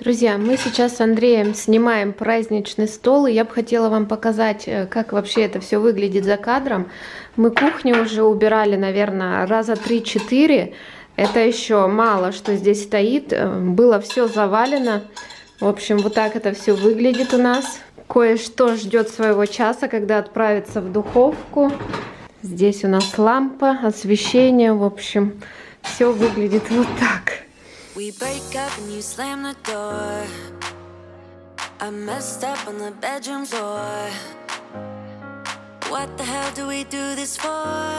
Друзья, мы сейчас с Андреем снимаем праздничный стол, и я бы хотела вам показать, как вообще это все выглядит за кадром. Мы кухню уже убирали, наверное, раза 3-4. Это еще мало, что здесь стоит. Было все завалено. В общем, вот так это все выглядит у нас. Кое-что ждет своего часа, когда отправится в духовку. Здесь у нас лампа, освещение. В общем, все выглядит вот так. We break up and you slam the door. I messed up on the bedroom floor. What the hell do we do this for?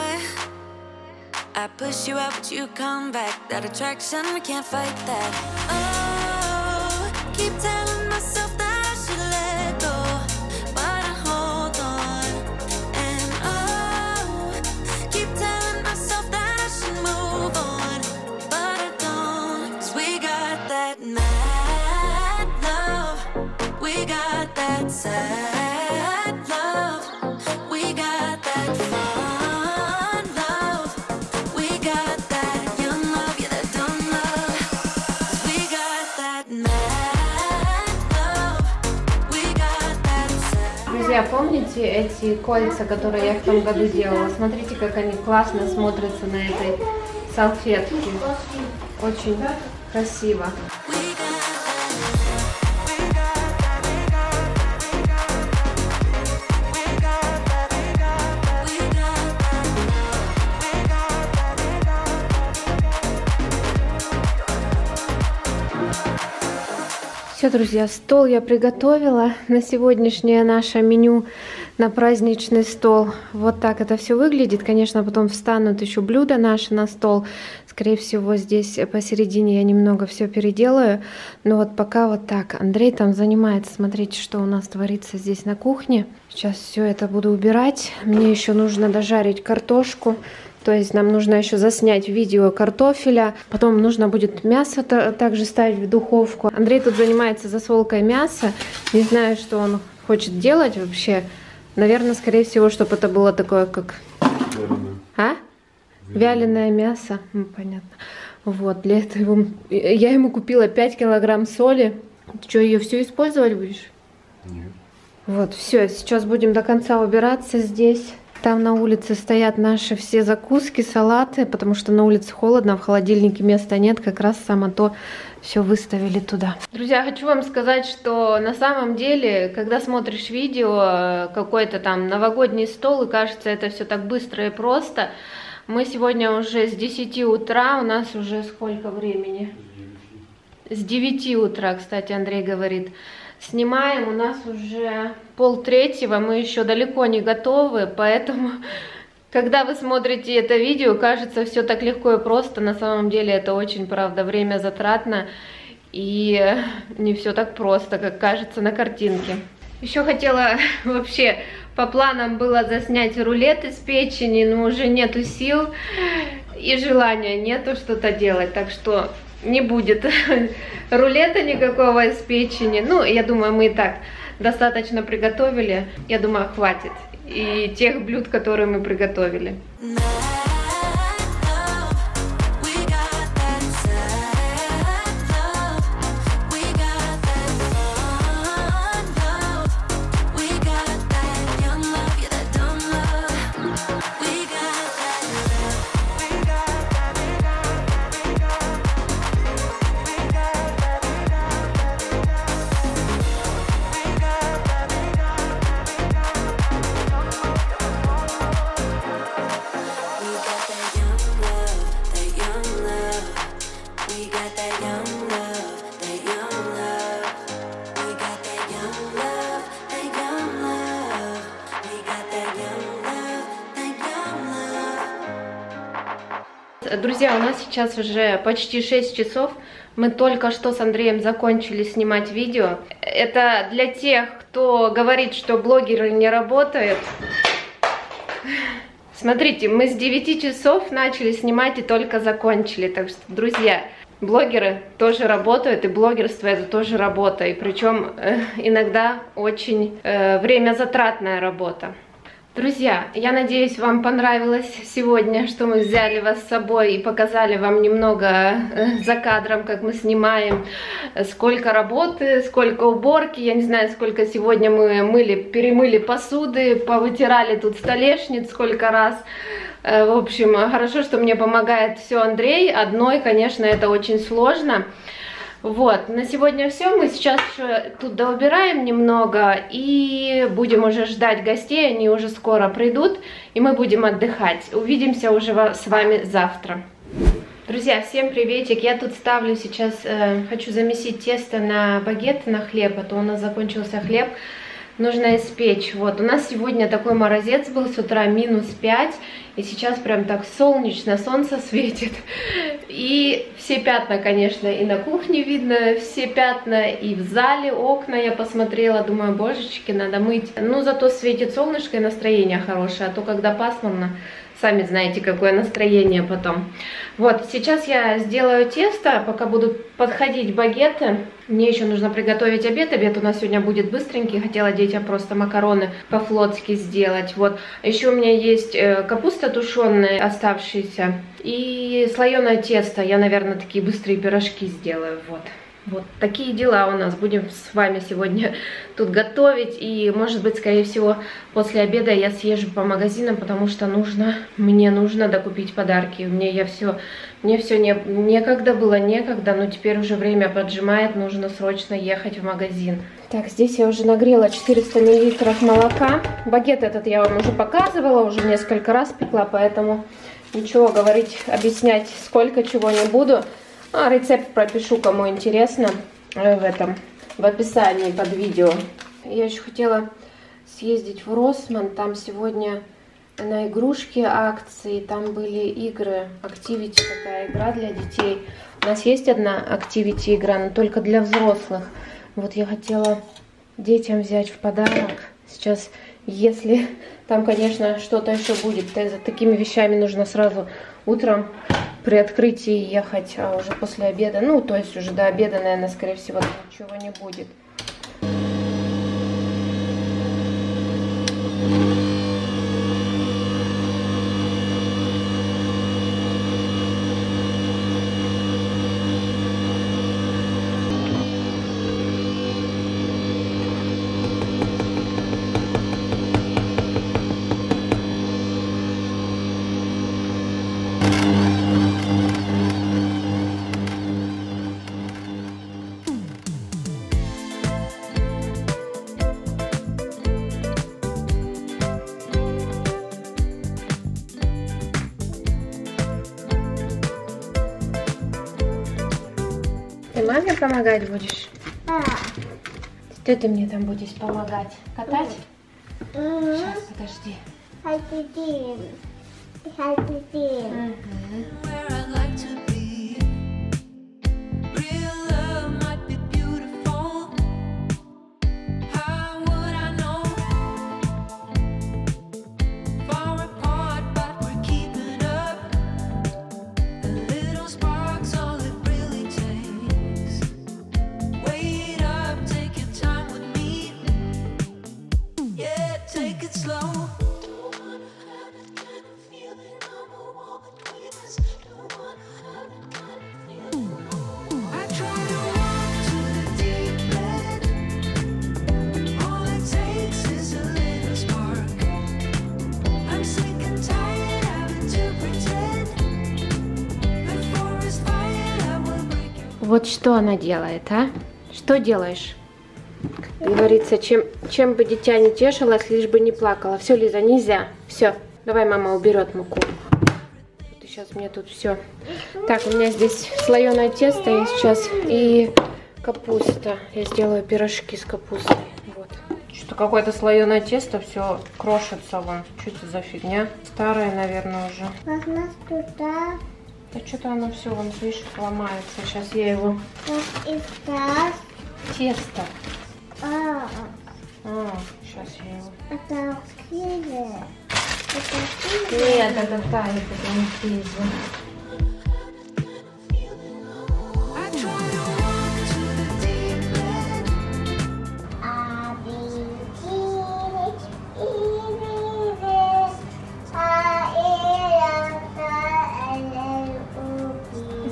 I push you out but you come back. That attraction, we can't fight that. Oh, keep telling myself that I should let go, but I hold on. And oh, keep telling myself that I should move on, but I don't. 'Cause we got that mad love, we got that sad love, we got that fun love, we got that young love, yeah, that dumb love. 'Cause we got that mad love, we got that sad. Друзья, помните эти кольца, которые я в том году делала? Смотрите, как они классно смотрятся на этой салфетке. Очень красиво. Все, друзья, стол я приготовила на сегодняшнее наше меню на праздничный стол. Вот так это все выглядит. Конечно, потом встанут еще блюда наши на стол. Скорее всего, здесь посередине я немного все переделаю. Но вот пока вот так. Андрей там занимается. Смотрите, что у нас творится здесь на кухне. Сейчас все это буду убирать. Мне еще нужно дожарить картошку. То есть нам нужно еще заснять видео картофеля. Потом нужно будет мясо также ставить в духовку. Андрей тут занимается засолкой мяса. Не знаю, что он хочет делать вообще. Наверное, скорее всего, чтобы это было такое, как... Вяленое. А? Вяленое мясо. Ну, понятно. Вот, для этого я ему купила 5 килограмм соли. Ты что, ее всю использовать будешь? Нет. Вот, все, сейчас будем до конца убираться здесь. Там на улице стоят наши все закуски, салаты, потому что на улице холодно, в холодильнике места нет, как раз само то все выставили туда. Друзья, хочу вам сказать, что на самом деле, когда смотришь видео, какой-то там новогодний стол, и кажется, это все так быстро и просто. Мы сегодня уже с 10 утра, у нас уже сколько времени? С 9 утра, кстати, Андрей говорит. Снимаем, у нас уже 2:30, мы еще далеко не готовы, поэтому, когда вы смотрите это видео, кажется все так легко и просто, на самом деле это очень, правда, время затратно и не все так просто, как кажется на картинке. Еще хотела вообще, по планам было заснять рулет из печени, но уже нету сил и желания нету что-то делать, так что... Не будет рулета никакого из печени. Ну, я думаю, мы и так достаточно приготовили. Я думаю, хватит и тех блюд, которые мы приготовили. Друзья, у нас сейчас уже почти 6 часов. Мы только что с Андреем закончили снимать видео. Это для тех, кто говорит, что блогеры не работают. Смотрите, мы с 9 часов начали снимать и только закончили. Так что, друзья, блогеры тоже работают, и блогерство это тоже работа. И причем иногда очень время затратная работа. Друзья, я надеюсь, вам понравилось сегодня, что мы взяли вас с собой и показали вам немного за кадром, как мы снимаем, сколько работы, сколько уборки. Я не знаю, сколько сегодня мы перемыли посуды, повытирали тут столешниц сколько раз. В общем, хорошо, что мне помогает все Андрей. Одной, конечно, это очень сложно. Вот, на сегодня все. Мы сейчас еще тут доубираем немного и будем уже ждать гостей. Они уже скоро придут, и мы будем отдыхать. Увидимся уже с вами завтра. Друзья, всем приветик. Я тут ставлю сейчас, хочу замесить тесто на багет, на хлеб, а то у нас закончился хлеб. Нужно испечь. Вот, у нас сегодня такой морозец был, с утра -5, и сейчас прям так солнечно, солнце светит. И все пятна, конечно, и на кухне видно, все пятна, и в зале окна я посмотрела, думаю, божечки, надо мыть. Ну, зато светит солнышко и настроение хорошее, а то, когда пасмурно, сами знаете, какое настроение потом. Вот, сейчас я сделаю тесто, пока будут подходить багеты. Мне еще нужно приготовить обед. Обед у нас сегодня будет быстренький. Хотела детям просто макароны по-флотски сделать. Вот, еще у меня есть капуста тушеная, оставшаяся, и слоеное тесто. Я, наверное, такие быстрые пирожки сделаю. Вот. Вот такие дела у нас. Будем с вами сегодня тут готовить. И, может быть, скорее всего, после обеда я съезжу по магазинам, потому что мне нужно докупить подарки. Мне все некогда было, но теперь уже время поджимает, нужно срочно ехать в магазин. Так, здесь я уже нагрела 400 мл молока. Багет этот я вам уже показывала, уже несколько раз пекла, поэтому ничего говорить, объяснять, сколько чего не буду. Рецепт пропишу, кому интересно, в описании под видео. Я еще хотела съездить в Росман, там сегодня на игрушки акции, там были игры, активити, такая игра для детей. У нас есть одна активити игра, но только для взрослых. Вот я хотела детям взять в подарок. Сейчас, если там, конечно, что-то еще будет, за такими вещами нужно сразу утром при открытии ехать, а уже после обеда, ну, то есть уже до обеда, наверное, скорее всего, ничего не будет. Ты маме помогать будешь? Да. Что ты мне там будешь помогать? Катать? Сейчас, подожди. Вот что она делает, а? Что делаешь? Говорится, чем бы дитя не тешилось, лишь бы не плакала. Все, Лиза, нельзя. Все, давай мама уберет муку. Вот сейчас мне тут все. Так, у меня здесь слоеное тесто я сейчас и капуста. Я сделаю пирожки с капустой. Вот. Что какое-то слоеное тесто, все крошится вон. Что это за фигня? Старое, наверное, уже. Можно туда. Да что-то оно все, вон, видишь, ломается. Сейчас я его... Тесто. Сейчас я его... Это киви. Нет, это тает, это не киви.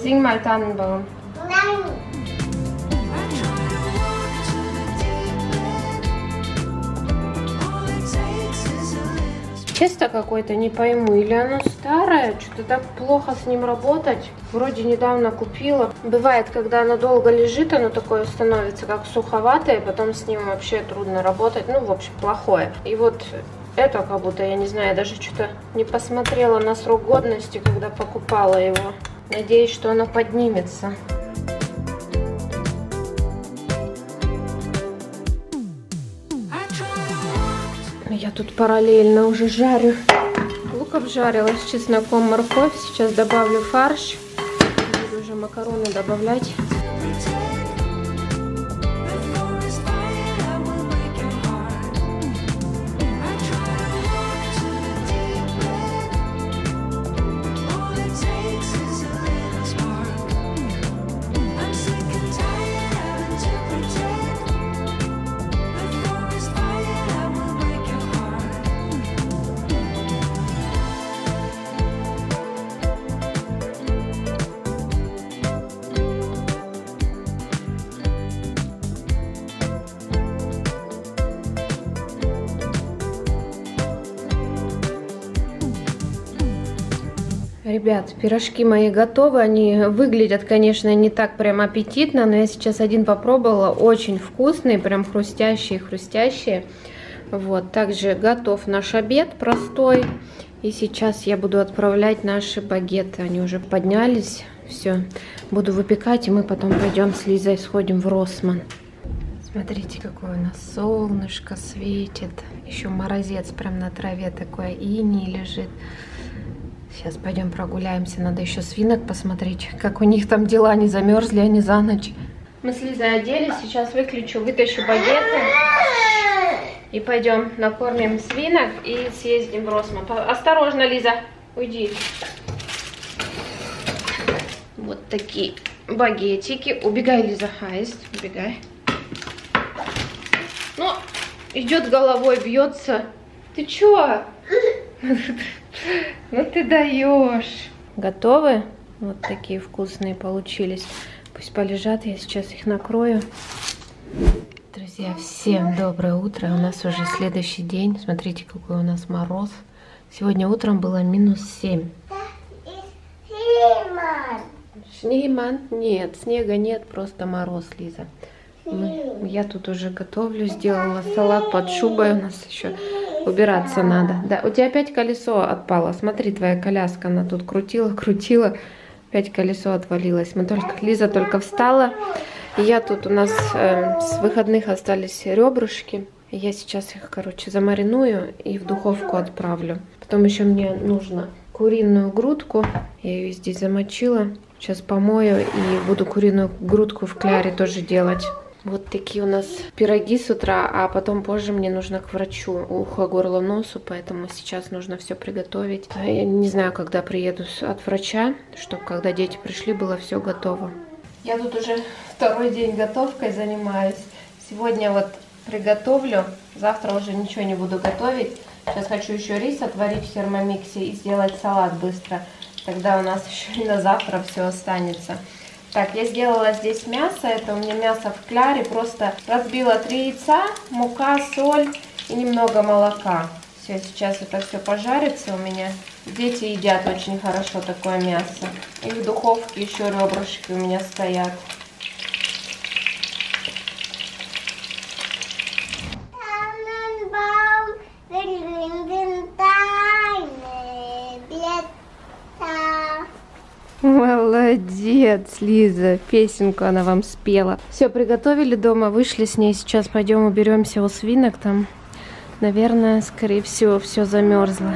Sing mal Tannenbaum. Nein. Тесто какое-то, не пойму, или оно старое, что-то так плохо с ним работать. Вроде недавно купила. Бывает, когда оно долго лежит, оно такое становится как суховатое, потом с ним вообще трудно работать, ну, в общем, плохое. И вот это как будто, я не знаю, я даже что-то не посмотрела на срок годности, когда покупала его. Надеюсь, что оно поднимется. Я тут параллельно уже жарю. Лук обжарила с чесноком, морковь. Сейчас добавлю фарш. Буду уже макароны добавлять. Ребят, пирожки мои готовы. Они выглядят, конечно, не так прям аппетитно, но я сейчас один попробовала. Очень вкусные, прям хрустящие. Вот, также готов наш обед простой. И сейчас я буду отправлять наши багеты. Они уже поднялись. Все, буду выпекать, и мы потом пойдем с Лизой сходим в Росман. Смотрите, какое у нас солнышко светит. Еще морозец прям на траве такой, иней лежит. Сейчас пойдем прогуляемся. Надо еще свинок посмотреть, как у них там дела, не замерзли они за ночь. Мы с Лизой оделись. Сейчас вытащу багеты. И пойдем накормим свинок и съездим в Росман. Осторожно, Лиза, уйди. Вот такие багетики. Убегай, Лиза, Аист, убегай. Ну, идет головой, бьется. Ты чё? Ну ты даешь. Готовы? Вот такие вкусные получились. Пусть полежат, я сейчас их накрою. Друзья, всем доброе утро. У нас уже следующий день. Смотрите, какой у нас мороз. Сегодня утром было -7. Шнейман? Нет, снега нет, просто мороз, Лиза. Я тут уже готовлю, сделала салат под шубой. У нас еще убираться надо. Да, у тебя опять колесо отпало. Смотри, твоя коляска, она тут крутила. Опять колесо отвалилось. Лиза только встала. И я тут, у нас с выходных остались ребрышки. Я сейчас их, короче, замариную и в духовку отправлю. Потом еще мне нужно куриную грудку. Я ее здесь замочила. Сейчас помою и буду куриную грудку в кляре тоже делать. Вот такие у нас пироги с утра, а потом позже мне нужно к врачу ухо, горло, носу, поэтому сейчас нужно все приготовить. Я не знаю, когда приеду от врача, чтобы когда дети пришли, было все готово. Я тут уже второй день готовкой занимаюсь. Сегодня вот приготовлю, завтра уже ничего не буду готовить. Сейчас хочу еще рис отварить в термомиксе и сделать салат быстро. Тогда у нас еще и на завтра все останется. Так, я сделала здесь мясо. Это у меня мясо в кляре. Просто разбила 3 яйца, мука, соль и немного молока. Все, сейчас это все пожарится у меня. Дети едят очень хорошо такое мясо. И в духовке еще ребрышки у меня стоят. Молодец, Лиза, песенку она вам спела. Все, приготовили дома, вышли с ней. Сейчас пойдем уберемся у свинок. Там, наверное, скорее всего, все замерзло.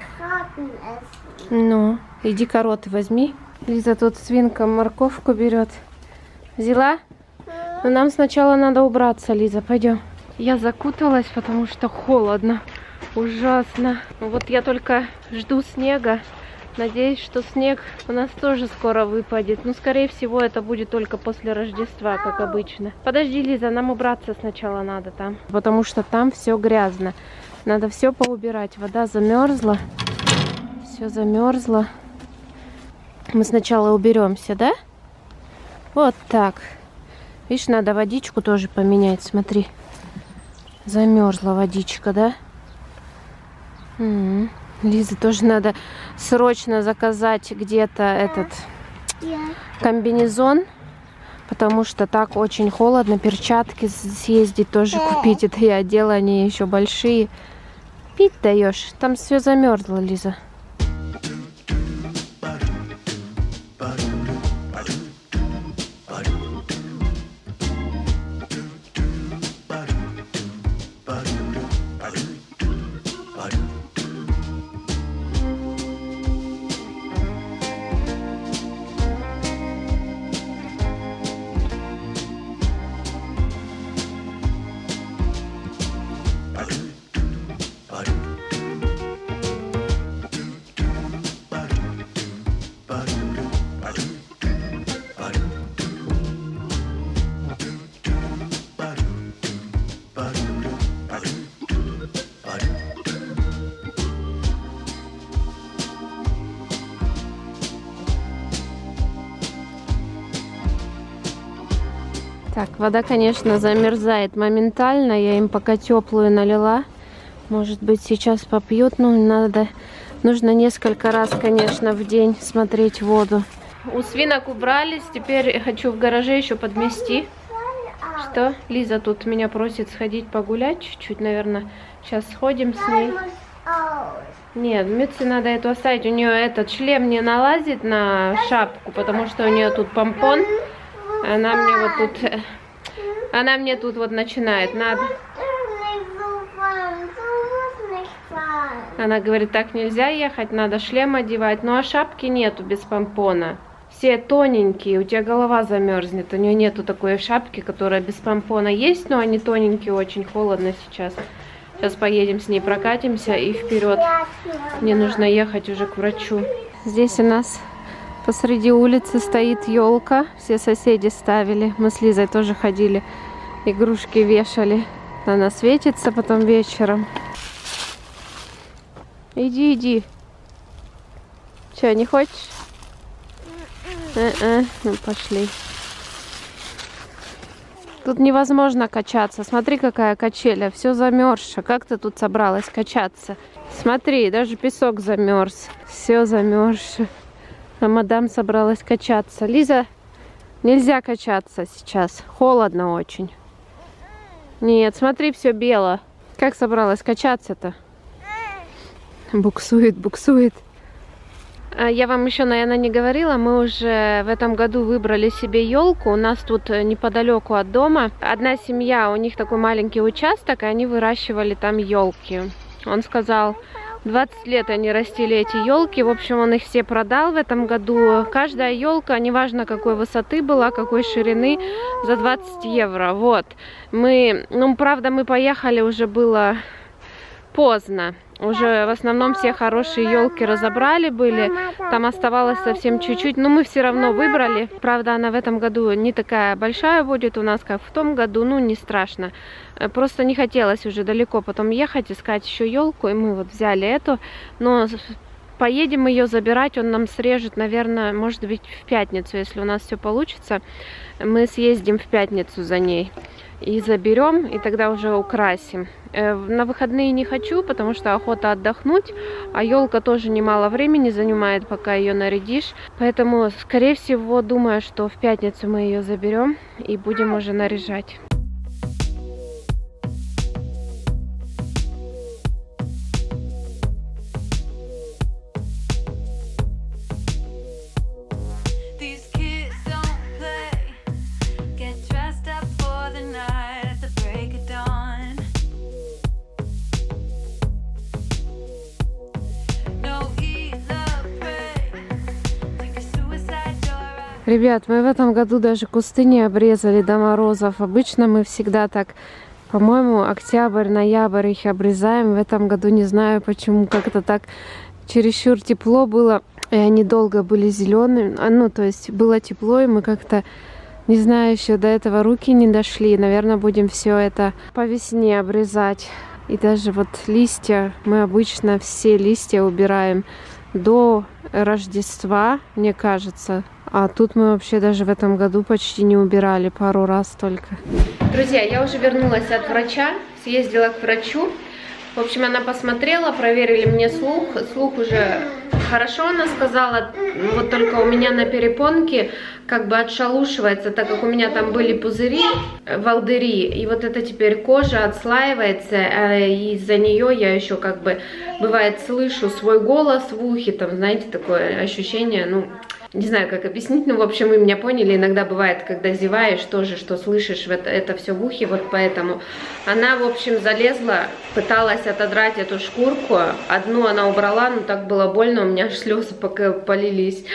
Ну, иди короты возьми. Лиза тут свинка морковку берет. Взяла? Но нам сначала надо убраться, Лиза, пойдем. Я закуталась, потому что холодно. Ужасно. Вот я только жду снега. Надеюсь, что снег у нас тоже скоро выпадет. Но, скорее всего, это будет только после Рождества, как обычно. Подожди, Лиза, нам убраться сначала надо там. Потому что там все грязно. Надо все поубирать. Вода замерзла. Все замерзло. Мы сначала уберемся, да? Вот так. Видишь, надо водичку тоже поменять, смотри. Замерзла водичка, да? Лизе тоже надо срочно заказать где-то этот комбинезон, потому что так очень холодно. Перчатки съездить тоже купить. Это я одела, они еще большие. Пить даешь. Там все замерзло, Лиза. Так, вода, конечно, замерзает моментально. Я им пока теплую налила. Может быть, сейчас попьют. Но нужно несколько раз, конечно, в день смотреть воду. У свинок убрались. Теперь хочу в гараже еще подмести. Что? Лиза тут меня просит сходить погулять чуть-чуть, наверное. Сейчас сходим с ней. Нет, Мюце надо эту оставить. У нее этот шлем не налазит на шапку, потому что у нее тут помпон. Она мне тут вот начинает. Надо. Она говорит, так нельзя ехать, надо шлем одевать. Ну а шапки нету без помпона. Все тоненькие, у тебя голова замерзнет. У нее нету такой шапки, которая без помпона есть, но они тоненькие, очень холодно сейчас. Сейчас поедем с ней, прокатимся и вперед. Мне нужно ехать уже к врачу. Здесь у нас посреди улицы стоит елка. Все соседи ставили. Мы с Лизой тоже ходили, игрушки вешали. Она светится потом вечером. Иди, иди. Че, не хочешь? Ну пошли. Тут невозможно качаться. Смотри, какая качеля. Все замерзшее. Как ты тут собралась качаться? Смотри, даже песок замерз. Все замерзшее. А мадам собралась качаться. Лиза, нельзя качаться сейчас. Холодно очень. Нет, смотри, все бело. Как собралась качаться-то? Буксует, буксует. Я вам еще, наверное, не говорила, мы уже в этом году выбрали себе елку. У нас тут неподалеку от дома одна семья, у них такой маленький участок, и они выращивали там елки. Он сказал, 20 лет они растили эти елки. В общем, он их все продал в этом году. Каждая елка, неважно какой высоты была, какой ширины, за 20 евро. Вот. Правда, мы поехали, уже было поздно. Уже в основном все хорошие елки разобрали были. Там оставалось совсем чуть-чуть. Но мы все равно выбрали. Правда, она в этом году не такая большая будет у нас, как в том году. Ну, не страшно. Просто не хотелось уже далеко потом ехать, искать еще елку. И мы вот взяли эту. Но поедем ее забирать. Он нам срежет, наверное, может быть, в пятницу. Если у нас все получится, мы съездим в пятницу за ней. И заберем, и тогда уже украсим. На выходные не хочу, потому что охота отдохнуть. А елка тоже немало времени занимает, пока ее нарядишь. Поэтому, скорее всего, думаю, что в пятницу мы ее заберем и будем уже наряжать. Ребят, мы в этом году даже кусты не обрезали до морозов. Обычно мы всегда так, по-моему, октябрь, ноябрь их обрезаем. В этом году не знаю почему, как-то так чересчур тепло было. И они долго были зелеными. Ну, то есть было тепло, и мы как-то, не знаю, еще до этого руки не дошли. Наверное, будем все это по весне обрезать. И даже вот листья, мы обычно все листья убираем до Рождества, мне кажется. А тут мы вообще даже в этом году почти не убирали, пару раз только. Друзья, я уже вернулась от врача, съездила к врачу. В общем, она посмотрела, проверили мне слух. Слух уже хорошо, она сказала. Вот только у меня на перепонке как бы отшелушивается, так как у меня там были пузыри, волдыри. И вот это теперь кожа отслаивается. И из-за нее я еще как бы, бывает, слышу свой голос в ухе. Там, знаете, такое ощущение, ну... Не знаю, как объяснить, но, в общем, вы меня поняли. Иногда бывает, когда зеваешь, тоже, что слышишь это все в ухе, вот поэтому. Она, в общем, залезла, пыталась отодрать эту шкурку. Одну она убрала, но так было больно, у меня аж слезы полились.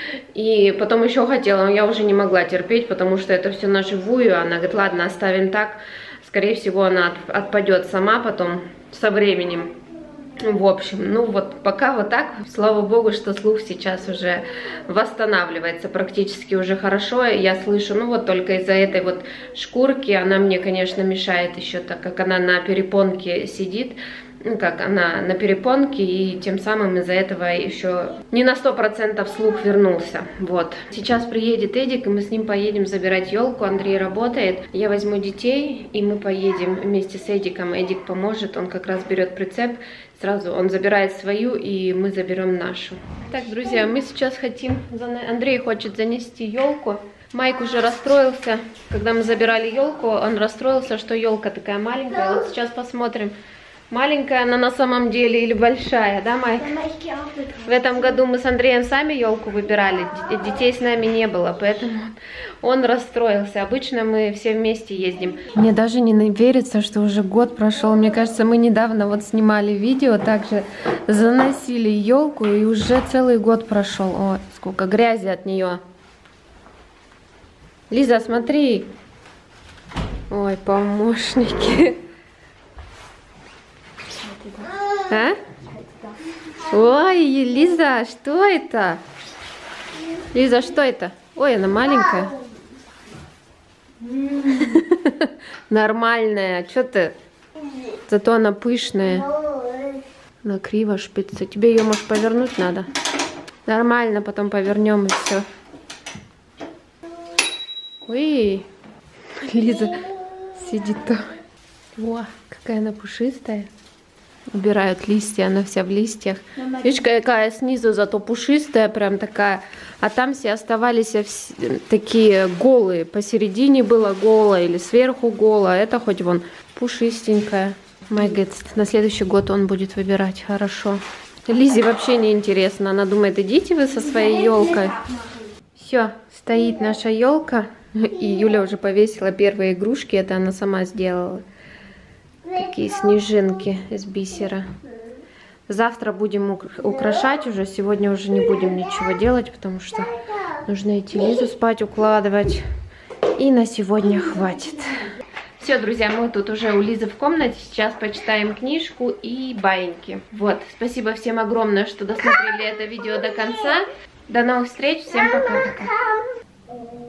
И потом еще хотела, но я уже не могла терпеть, потому что это все на живую. Она говорит, ладно, оставим так. Скорее всего, она отпадет сама потом, со временем. В общем, ну вот пока вот так, слава богу, что слух сейчас уже восстанавливается практически уже хорошо, я слышу, ну вот только из-за этой вот шкурки, она мне, конечно, мешает еще, так как она на перепонке сидит, ну как, она на перепонке, и тем самым из-за этого еще не на 100% слух вернулся, вот. Сейчас приедет Эдик, и мы с ним поедем забирать елку, Андрей работает, я возьму детей, и мы поедем вместе с Эдиком, Эдик поможет, он как раз берет прицеп, сразу он забирает свою, и мы заберем нашу. Так, друзья, мы сейчас хотим, Андрей хочет занести елку. Майк уже расстроился, когда мы забирали елку, он расстроился, что елка такая маленькая. Вот сейчас посмотрим, маленькая она на самом деле или большая, да, Майк? В этом году мы с Андреем сами елку выбирали, детей с нами не было, поэтому он расстроился. Обычно мы все вместе ездим. Мне даже не верится, что уже год прошел. Мне кажется, мы недавно вот снимали видео, также заносили елку, и уже целый год прошел. О, сколько грязи от нее. Лиза, смотри. Ой, помощники. А? Ой, Лиза, что это? Лиза, что это? Ой, она маленькая. Нормальная. Что ты? Зато она пышная. Она криво шпица. Тебе ее, может, повернуть надо? Нормально, потом повернем и все. Ой, Лиза сидит там. О, какая она пушистая. Убирают листья, она вся в листьях. Видишь, какая снизу зато пушистая, прям такая. А там все оставались такие голые. Посередине было голое или сверху голое. Это хоть вон пушистенькая. Майк говорит, на следующий год он будет выбирать. Хорошо. Лизе вообще не интересно. Она думает, идите вы со своей елкой. Все, стоит наша елка. И Юля уже повесила первые игрушки. Это она сама сделала. Такие снежинки из бисера. Завтра будем украшать уже. Сегодня уже не будем ничего делать, потому что нужно идти Лизу спать, укладывать. И на сегодня хватит. Все, друзья, мы тут уже у Лизы в комнате. Сейчас почитаем книжку и баиньки. Вот, спасибо всем огромное, что досмотрели это видео до конца. До новых встреч. Всем пока-пока.